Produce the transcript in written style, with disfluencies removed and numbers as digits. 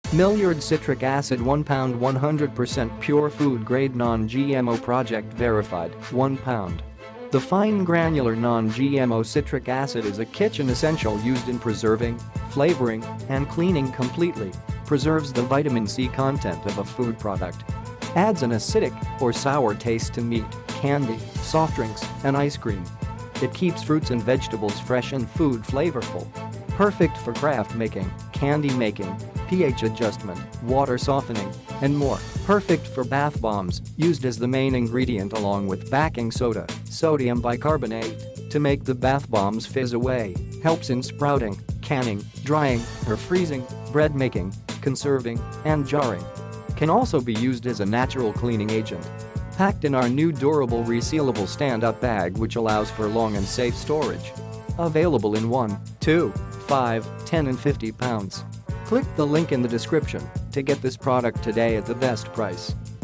Milliard Citric Acid 1 pound 100% pure food grade non-GMO project verified 1 pound. The fine granular non-GMO citric acid is a kitchen essential used in preserving, flavoring, and cleaning completely. Preserves the vitamin C content of a food product. Adds an acidic or sour taste to meat, candy, soft drinks, and ice cream. It keeps fruits and vegetables fresh and food flavorful. Perfect for craft making, candy making, pH adjustment, water softening, and more. Perfect for bath bombs, used as the main ingredient along with baking soda, sodium bicarbonate, to make the bath bombs fizz away. Helps in sprouting, canning, drying, or freezing, bread making, conserving, and jarring. Can also be used as a natural cleaning agent. Packed in our new durable resealable stand-up bag which allows for long and safe storage. Available in 1, 2, 5, 10 and 50 pounds. Click the link in the description to get this product today at the best price.